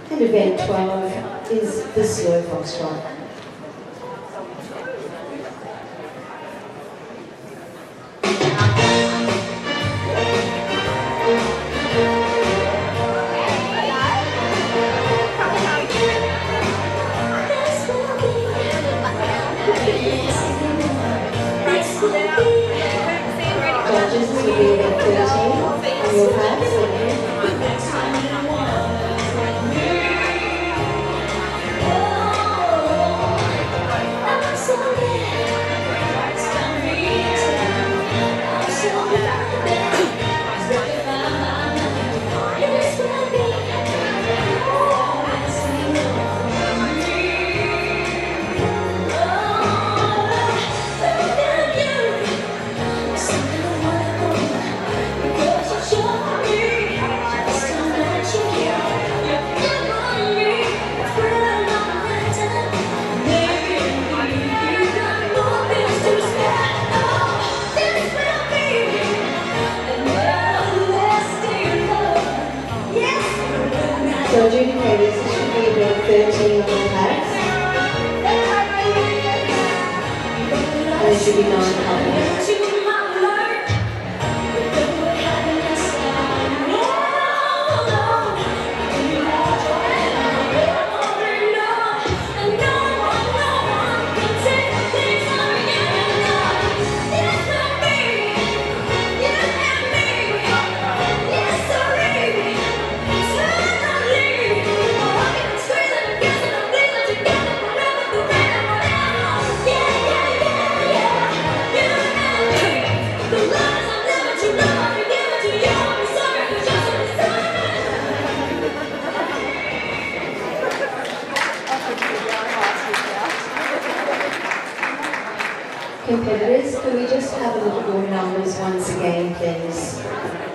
And event 12 is the slow foxtrot. Judges, this will be event 13 on your pads. So adjudicators, this should be event 13 on the pads. And there should be 9 couples. Competitors, can we just have a look at your numbers once again, please?